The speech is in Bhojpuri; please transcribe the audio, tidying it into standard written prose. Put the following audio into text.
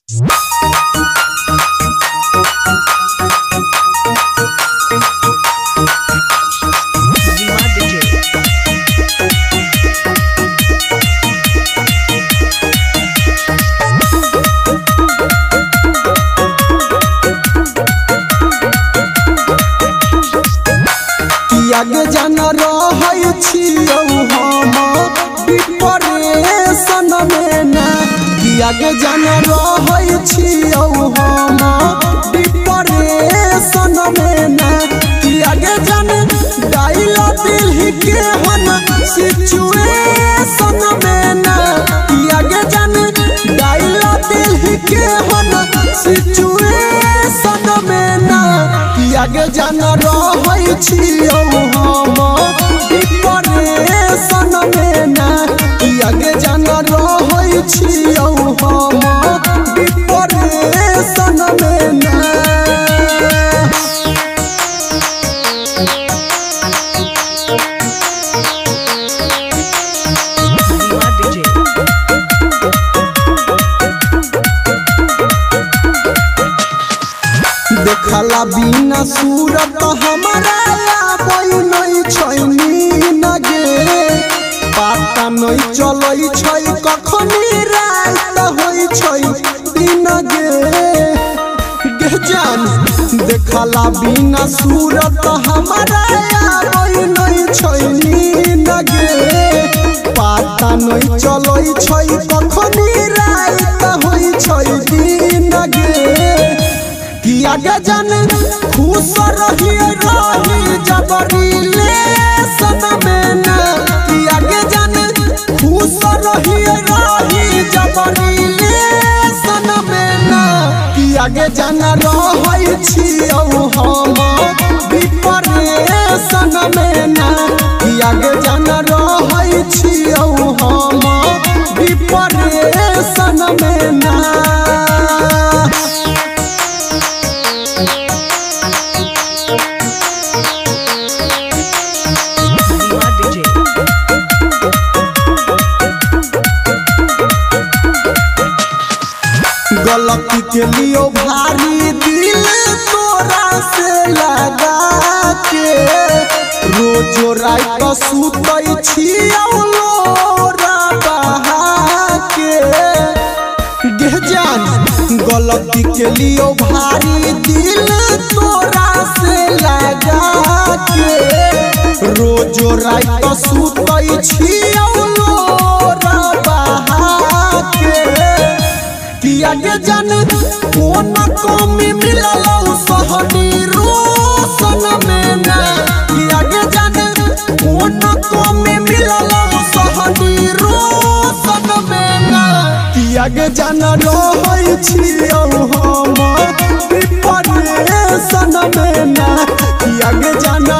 आगे जाना रहै छियौ हम डिप्रेशन में ना कि आगे जाना रहै छियौ हम डिप्रेशन में ना कि आगे जाने डाइल दिल के हम सिचुएशन में ना कि आगे जाने डाइल दिल के हम सिचुएशन में ना कि आगे जाना रहै छियौ हम डिप्रेशन में ना कि आगे जाना रहै छियौ हम डिप्रेशन में ना। देखला बिना सूरत हमारा आबै नहीं छैनी नगे पता नहीं चलै छै कखनी रात होइ छै दिन गे जान देखला बिना सूरत हमारा आबै नहीं छैनी नगे पता नहीं चलै छै कखनी रात होइ छै दिन गे कि आगे जाने खुश रही जबरी लेसन में ना कि आगे जाने खुश रही जबरी लेसन में ना कि आगे जाना रहै छियौ हम डिप्रेशन में ना कि आगे जाना रहै छियौ हम डिप्रेशन में ना। गलती के लिए भारी दिल तोरा से लगा के रोजो रात सुतै छियौ लोरा बहा के गे जान गलती के लिए भारी दिल तोरा से लगा के रोजो रात सुतै छियौ लोरा बहा के कि आगे जाने कौन कमी मिललौ सहनी रोशन में ना कि आगे जाने कौन कमी मिललौ सहनी रोशन में ना कि आगे जाना रहै छियौ हम डिप्रेशन में ना कि आगे जाना